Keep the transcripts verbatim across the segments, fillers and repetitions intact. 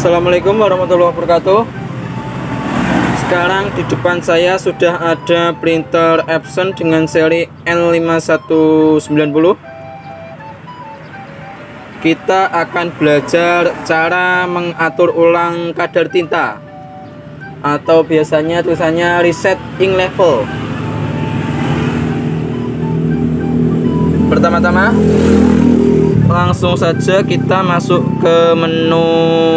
Assalamualaikum warahmatullahi wabarakatuh. Sekarang di depan saya sudah ada printer Epson dengan seri N lima satu sembilan nol. Kita akan belajar cara mengatur ulang kadar tinta, atau biasanya tulisannya reset ink level. Pertama-tama langsung saja kita masuk ke menu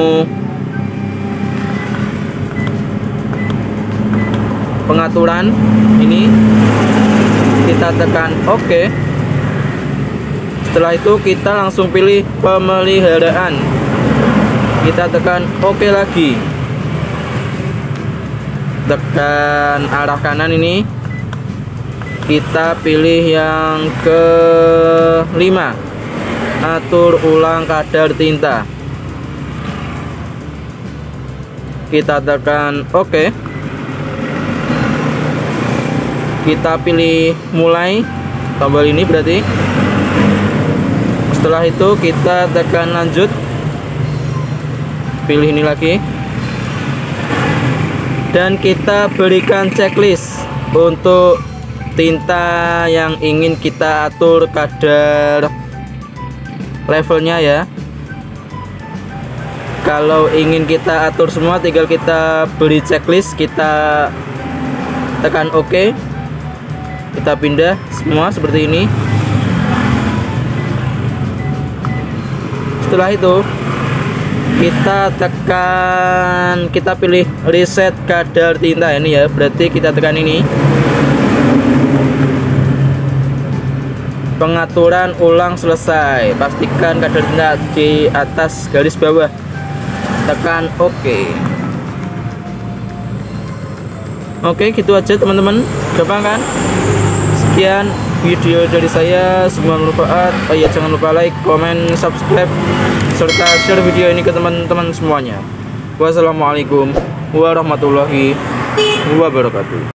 pengaturan ini, kita tekan OK. Setelah itu kita langsung pilih pemeliharaan, kita tekan OK lagi, tekan arah kanan ini, kita pilih yang kelima, atur ulang kadar tinta. Kita tekan OK. Kita pilih mulai, tombol ini berarti. Setelah itu kita tekan lanjut, pilih ini lagi, dan kita berikan checklist untuk tinta yang ingin kita atur kadar levelnya ya. Kalau ingin kita atur semua, tinggal kita beri checklist, kita tekan OK, kita pindah semua seperti ini. Setelah itu kita tekan, kita pilih reset kadar tinta ini ya, berarti kita tekan ini, pengaturan ulang selesai, pastikan kadar tinta di atas garis bawah, tekan OK. Oke, gitu aja teman-teman, gampang kan? Sekian video dari saya, semoga bermanfaat. Oh ya, jangan lupa like, comment, subscribe, serta share video ini ke teman-teman semuanya. Wassalamualaikum warahmatullahi wabarakatuh.